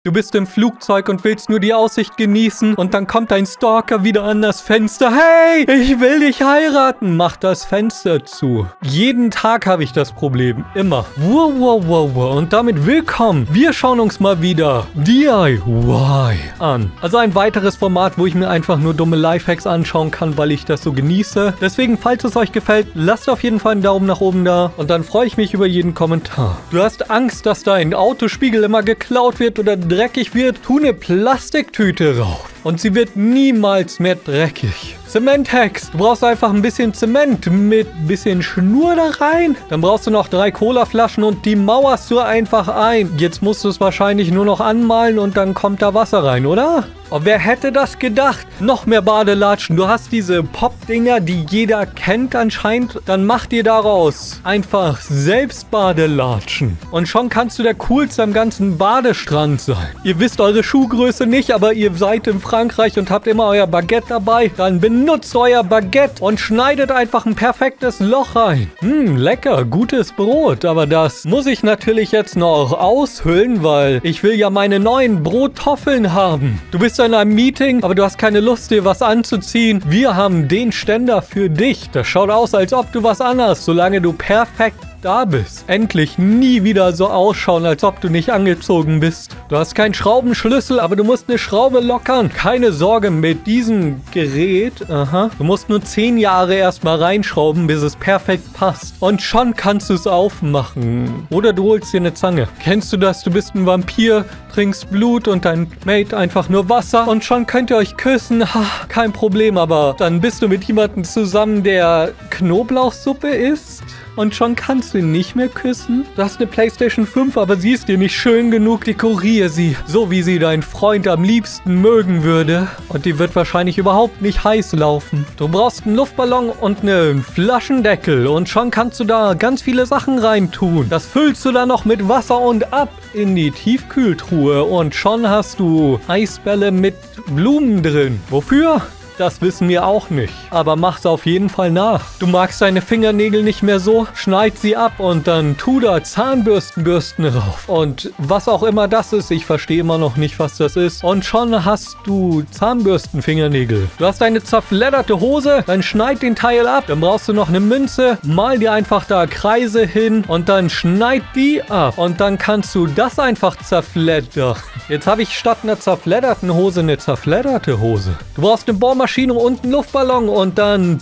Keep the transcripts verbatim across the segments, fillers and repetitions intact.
Du bist im Flugzeug und willst nur die Aussicht genießen und dann kommt dein Stalker wieder an das Fenster. Hey, ich will dich heiraten. Mach das Fenster zu. Jeden Tag habe ich das Problem. Immer. Wow, wow, wow, wow. Und damit willkommen. Wir schauen uns mal wieder D I Y an. Also ein weiteres Format, wo ich mir einfach nur dumme Lifehacks anschauen kann, weil ich das so genieße. Deswegen, falls es euch gefällt, lasst auf jeden Fall einen Daumen nach oben da. Und dann freue ich mich über jeden Kommentar. Du hast Angst, dass dein Autospiegel immer geklaut wird oder dreckig wird? Tu eine Plastiktüte rauf. Und sie wird niemals mehr dreckig. Zement-Hacks. Du brauchst einfach ein bisschen Zement mit ein bisschen Schnur da rein. Dann brauchst du noch drei Colaflaschen und die mauerst du einfach ein. Jetzt musst du es wahrscheinlich nur noch anmalen und dann kommt da Wasser rein, oder? Oh, wer hätte das gedacht? Noch mehr Badelatschen. Du hast diese Pop-Dinger, die jeder kennt anscheinend. Dann mach dir daraus einfach selbst Badelatschen. Und schon kannst du der Coolste am ganzen Badestrand sein. Ihr wisst eure Schuhgröße nicht, aber ihr seid in Frankreich und habt immer euer Baguette dabei. Dann benutzt euer Baguette und schneidet einfach ein perfektes Loch rein. Hm, lecker, gutes Brot. Aber das muss ich natürlich jetzt noch aushöhlen, weil ich will ja meine neuen Brottoffeln haben. Du bist in einem Meeting, aber du hast keine Lust, dir was anzuziehen. Wir haben den Ständer für dich. Das schaut aus, als ob du was anhast, solange du perfekt da bist. Endlich nie wieder so ausschauen, als ob du nicht angezogen bist. Du hast keinen Schraubenschlüssel, aber du musst eine Schraube lockern. Keine Sorge mit diesem Gerät. Aha. Du musst nur zehn Jahre erstmal reinschrauben, bis es perfekt passt. Und schon kannst du es aufmachen. Oder du holst dir eine Zange. Kennst du das? Du bist ein Vampir, trinkst Blut und dein Mate einfach nur Wasser. Und schon könnt ihr euch küssen. Ha, kein Problem, aber dann bist du mit jemandem zusammen, der Knoblauchsuppe isst. Und schon kannst du ihn nicht mehr küssen. Du hast eine PlayStation fünf, aber sie ist dir nicht schön genug. Dekoriere sie, so wie sie dein Freund am liebsten mögen würde. Und die wird wahrscheinlich überhaupt nicht heiß laufen. Du brauchst einen Luftballon und einen Flaschendeckel. Und schon kannst du da ganz viele Sachen reintun. Das füllst du dann noch mit Wasser und ab in die Tiefkühltruhe. Und schon hast du Eisbälle mit Blumen drin. Wofür? Das wissen wir auch nicht. Aber mach's auf jeden Fall nach. Du magst deine Fingernägel nicht mehr so? Schneid sie ab und dann tu da Zahnbürstenbürsten rauf. Und was auch immer das ist, ich verstehe immer noch nicht, was das ist. Und schon hast du Zahnbürstenfingernägel. Du hast eine zerfledderte Hose, dann schneid den Teil ab. Dann brauchst du noch eine Münze, mal dir einfach da Kreise hin und dann schneid die ab. Und dann kannst du das einfach zerfleddern. Jetzt habe ich statt einer zerfledderten Hose eine zerfledderte Hose. Du brauchst eine Bohrmaschine und einen Luftballon und dann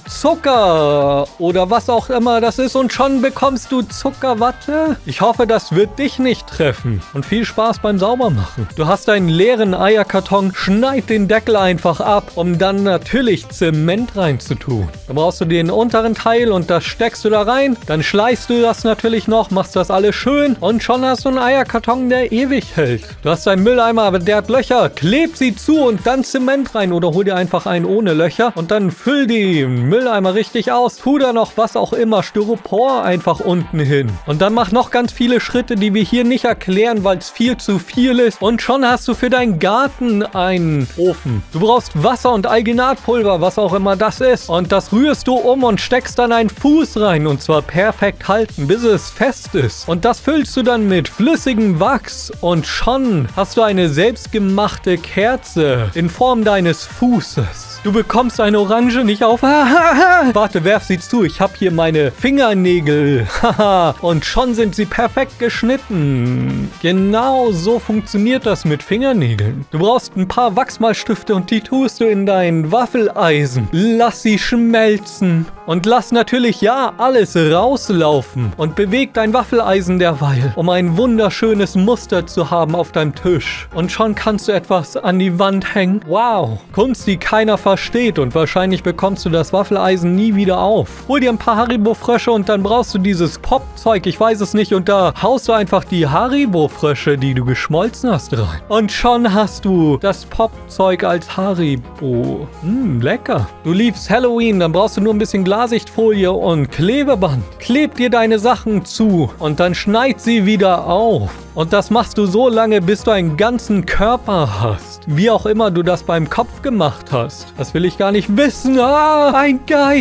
Zucker oder was auch immer das ist und schon bekommst du Zuckerwatte. Ich hoffe, das wird dich nicht treffen und viel Spaß beim Saubermachen. Du hast einen leeren Eierkarton, schneid den Deckel einfach ab, um dann natürlich Zement reinzutun. Dann brauchst du den unteren Teil und das steckst du da rein, dann schleißt du das natürlich noch, machst das alles schön und schon hast du einen Eierkarton, der ewig hält. Du hast einen Mülleimer, aber der hat Löcher, kleb sie zu und dann Zement rein oder hol dir einfach einen ohne Löcher und dann füll die Mülleimer richtig aus. Tu da noch was auch immer, Styropor einfach unten hin. Und dann mach noch ganz viele Schritte, die wir hier nicht erklären, weil es viel zu viel ist. Und schon hast du für deinen Garten einen Ofen. Du brauchst Wasser und Alginatpulver, was auch immer das ist. Und das rührst du um und steckst dann einen Fuß rein und zwar perfekt halten, bis es fest ist. Und das füllst du dann mit flüssigem Wachs und schon hast du eine selbstgemachte Kerze in Form deines Fußes. Du bekommst eine Orange nicht auf. Warte, werf sie zu. Ich habe hier meine Fingernägel. Und schon sind sie perfekt geschnitten. Genau so funktioniert das mit Fingernägeln. Du brauchst ein paar Wachsmalstifte und die tust du in dein Waffeleisen. Lass sie schmelzen. Und lass natürlich, ja, alles rauslaufen. Und beweg dein Waffeleisen derweil, um ein wunderschönes Muster zu haben auf deinem Tisch. Und schon kannst du etwas an die Wand hängen. Wow. Kunst, die keiner versteht. Und wahrscheinlich bekommst du das Waffeleisen nie wieder auf. Hol dir ein paar Haribo-Frösche und dann brauchst du dieses Pop-Zeug. Ich weiß es nicht. Und da haust du einfach die Haribo-Frösche, die du geschmolzen hast, rein. Und schon hast du das Pop-Zeug als Haribo. Hm, lecker. Du liebst Halloween, dann brauchst du nur ein bisschen Klarsichtfolie und Klebeband. Kleb dir deine Sachen zu und dann schneid sie wieder auf. Und das machst du so lange, bis du einen ganzen Körper hast. Wie auch immer du das beim Kopf gemacht hast. Das will ich gar nicht wissen. Ah, ein Geist.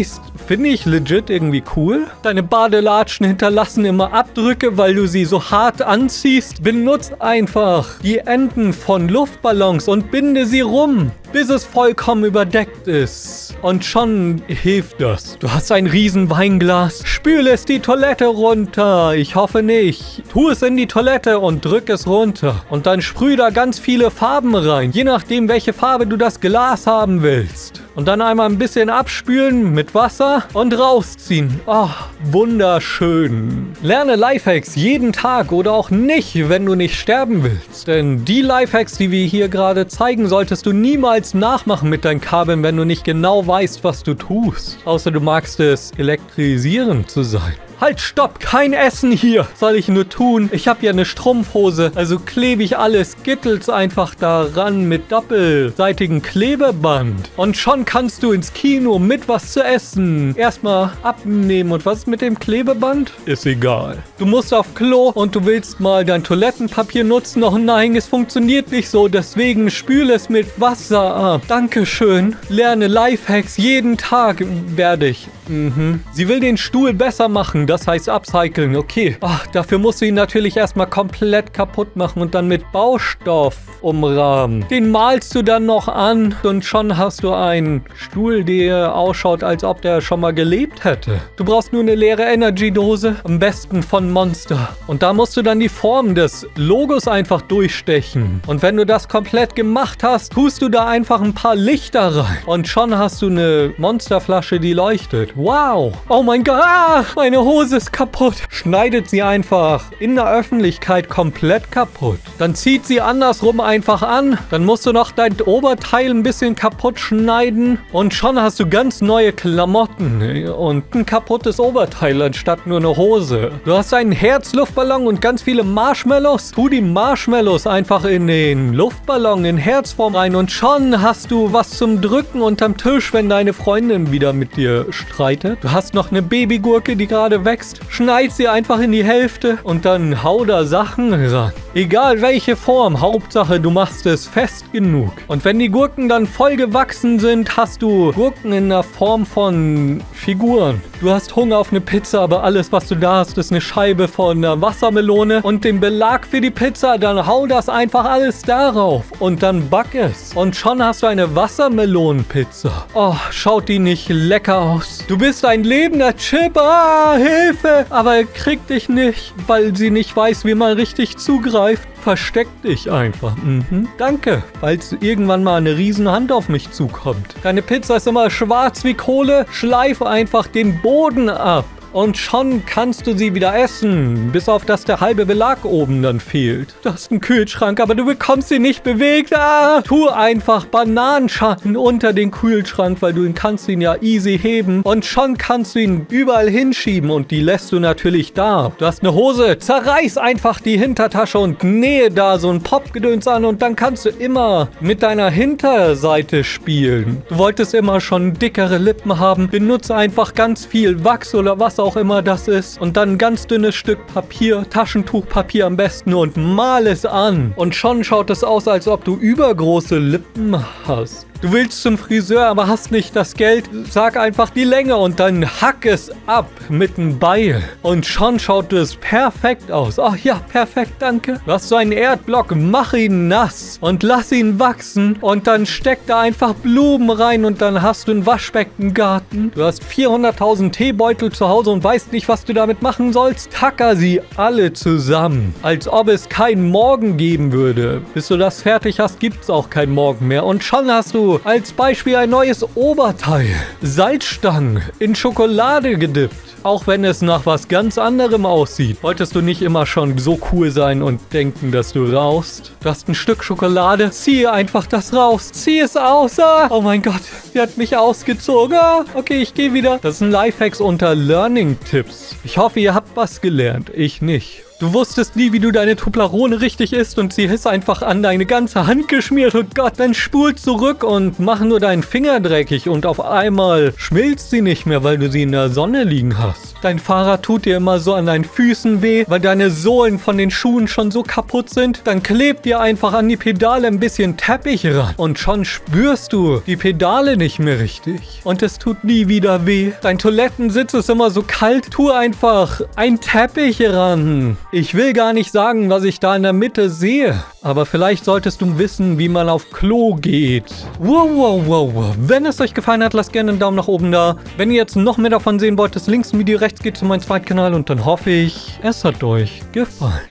Finde ich legit irgendwie cool. Deine Badelatschen hinterlassen immer Abdrücke, weil du sie so hart anziehst. Benutz einfach die Enden von Luftballons und binde sie rum, bis es vollkommen überdeckt ist. Und schon hilft das. Du hast ein riesen Weinglas. Spüle es die Toilette runter. Ich hoffe nicht. Tu es in die Toilette und drück es runter. Und dann sprüh da ganz viele Farben rein. Je nachdem, welche Farbe du das Glas haben willst. Und dann einmal ein bisschen abspülen mit Wasser und rausziehen. Oh, wunderschön. Lerne Lifehacks jeden Tag oder auch nicht, wenn du nicht sterben willst. Denn die Lifehacks, die wir hier gerade zeigen, solltest du niemals nachmachen mit deinen Kabeln, wenn du nicht genau weißt, was du tust. Außer du magst es, elektrisierend zu sein. Halt, stopp, kein Essen hier. Soll ich nur tun? Ich habe ja eine Strumpfhose, also klebe ich alle Skittles einfach daran mit doppelseitigem Klebeband. Und schon kannst du ins Kino mit was zu essen. Erstmal abnehmen. Und was ist mit dem Klebeband? Ist egal. Du musst auf Klo und du willst mal dein Toilettenpapier nutzen. Oh nein, es funktioniert nicht so, deswegen spüle es mit Wasser ab. Dankeschön. Lerne Lifehacks jeden Tag, werde ich. Mhm. Sie will den Stuhl besser machen. Das heißt upcyclen, okay. Ach, dafür musst du ihn natürlich erstmal komplett kaputt machen und dann mit Baustoff umrahmen. Den malst du dann noch an und schon hast du einen Stuhl, der ausschaut, als ob der schon mal gelebt hätte. Du brauchst nur eine leere Energy-Dose, am besten von Monster. Und da musst du dann die Form des Logos einfach durchstechen. Und wenn du das komplett gemacht hast, tust du da einfach ein paar Lichter rein. Und schon hast du eine Monsterflasche, die leuchtet. Wow! Oh mein Gott! Ah, meine Hose ist kaputt. Schneidet sie einfach in der Öffentlichkeit komplett kaputt. Dann zieht sie andersrum einfach an. Dann musst du noch dein Oberteil ein bisschen kaputt schneiden. Und schon hast du ganz neue Klamotten. Und ein kaputtes Oberteil anstatt nur eine Hose. Du hast einen Herzluftballon und ganz viele Marshmallows. Tu die Marshmallows einfach in den Luftballon in Herzform rein. Und schon hast du was zum Drücken unterm Tisch, wenn deine Freundin wieder mit dir streitet. Du hast noch eine Babygurke, die gerade wächst. Schneid sie einfach in die Hälfte und dann hau da Sachen ran. Egal welche Form, Hauptsache du machst es fest genug. Und wenn die Gurken dann voll gewachsen sind, hast du Gurken in der Form von Figuren. Du hast Hunger auf eine Pizza, aber alles, was du da hast, ist eine Scheibe von einer Wassermelone und den Belag für die Pizza. Dann hau das einfach alles darauf und dann back es. Und schon hast du eine Wassermelonenpizza. Oh, schaut die nicht lecker aus. Du bist ein lebender Chip. Ah, Hilfe! Aber er kriegt dich nicht, weil sie nicht weiß, wie man richtig zugreift. Versteck dich einfach. Mhm. Danke, falls irgendwann mal eine Riesenhand auf mich zukommt. Deine Pizza ist immer schwarz wie Kohle. Schleif einfach den Boden ab. Und schon kannst du sie wieder essen, bis auf dass der halbe Belag oben dann fehlt. Du hast einen Kühlschrank, aber du bekommst ihn nicht bewegt. Ah, tu einfach Bananenschatten unter den Kühlschrank, weil du ihn kannst ihn ja easy heben. Und schon kannst du ihn überall hinschieben und die lässt du natürlich da. Du hast eine Hose, zerreiß einfach die Hintertasche und nähe da so ein Popgedöns an und dann kannst du immer mit deiner Hinterseite spielen. Du wolltest immer schon dickere Lippen haben, benutze einfach ganz viel Wachs oder was auch auch immer das ist. Und dann ein ganz dünnes Stück Papier, Taschentuchpapier am besten und mal es an. Und schon schaut es aus, als ob du übergroße Lippen hast. Du willst zum Friseur, aber hast nicht das Geld. Sag einfach die Länge und dann hack es ab mit einem Beil. Und schon schaut es perfekt aus. Ach ja, perfekt, danke. Du hast so einen Erdblock, mach ihn nass und lass ihn wachsen. Und dann steck da einfach Blumen rein und dann hast du einen Waschbeckengarten. Du hast vierhunderttausend Teebeutel zu Hause und weißt nicht, was du damit machen sollst. Tacker sie alle zusammen, als ob es keinen Morgen geben würde. Bis du das fertig hast, gibt es auch keinen Morgen mehr. Und schon hast du als Beispiel ein neues Oberteil. Salzstangen in Schokolade gedippt. Auch wenn es nach was ganz anderem aussieht. Wolltest du nicht immer schon so cool sein und denken, dass du rauchst? Du hast ein Stück Schokolade. Ziehe einfach das raus. Zieh es aus. Ah, oh mein Gott, sie hat mich ausgezogen. Ah, okay, ich gehe wieder. Das sind Lifehacks unter Learning-Tipps. Ich hoffe, ihr habt was gelernt. Ich nicht. Du wusstest nie, wie du deine Toblerone richtig isst und sie ist einfach an deine ganze Hand geschmiert. Oh Gott, dann spul zurück und mach nur deinen Finger dreckig und auf einmal schmilzt sie nicht mehr, weil du sie in der Sonne liegen hast. Dein Fahrrad tut dir immer so an deinen Füßen weh, weil deine Sohlen von den Schuhen schon so kaputt sind. Dann klebt dir einfach an die Pedale ein bisschen Teppich ran und schon spürst du die Pedale nicht mehr richtig. Und es tut nie wieder weh. Dein Toilettensitz ist immer so kalt. Tu einfach ein Teppich ran. Ich will gar nicht sagen, was ich da in der Mitte sehe. Aber vielleicht solltest du wissen, wie man auf Klo geht. Wow, wow, wow, wow. Wenn es euch gefallen hat, lasst gerne einen Daumen nach oben da. Wenn ihr jetzt noch mehr davon sehen wollt, das links im Video rechts geht zu meinem zweiten Kanal. Und dann hoffe ich, es hat euch gefallen.